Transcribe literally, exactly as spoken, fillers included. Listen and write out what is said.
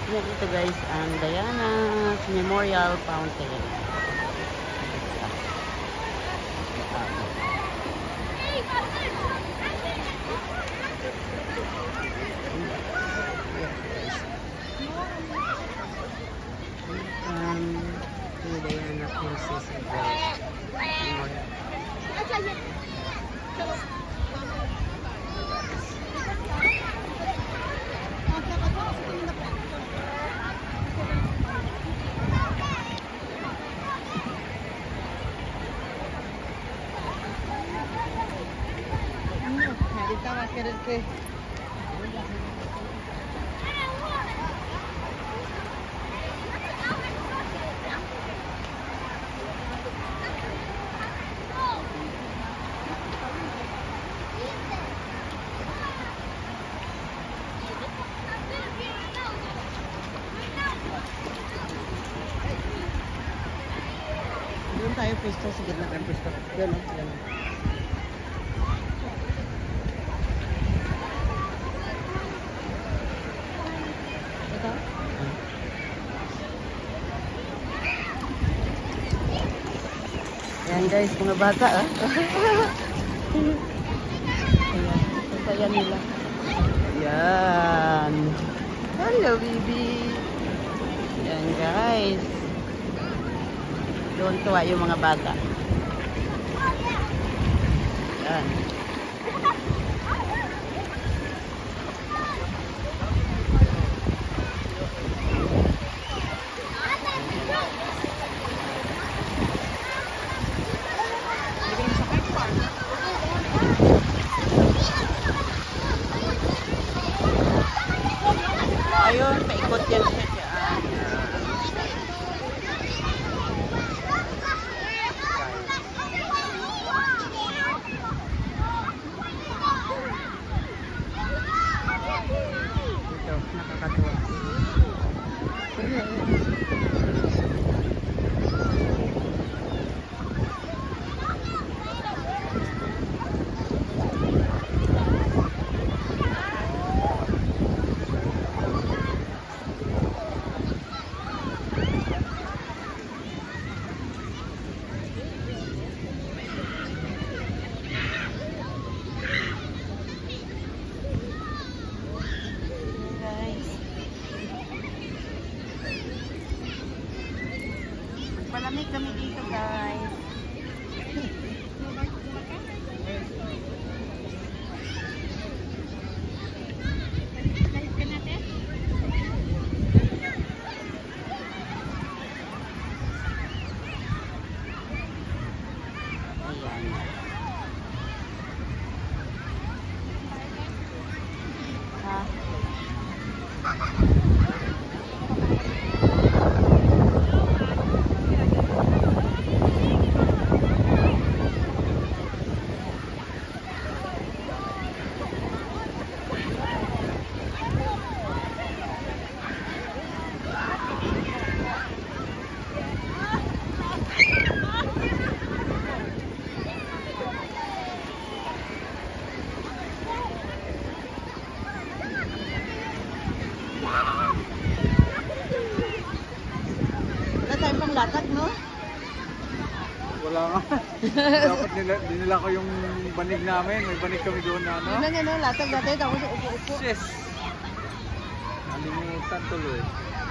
Yan ito guys, ang Diana's Memorial Fountain. Um, to Diana Princess of Wales Memorial. Doon tayo pwesto sa gitna ng pwesto. Yan o, yan o. Ito? Yan guys, mga bata ah. Ayan, saya nila. Yan. Hello baby. Yan guys. Doon tuwa yung mga bata. Yan. Ayun, paikot yan siya dyan. Ito, nakakatuwa. Palamig kami dito guys. Latag, no? Wala nga. Dapat nila, dinila ko yung banig namin. May banig kami doon na, ano? Yun lang yan, no? Latag natin. Tapos upo-upo. Yes. Nalimutan tuloy.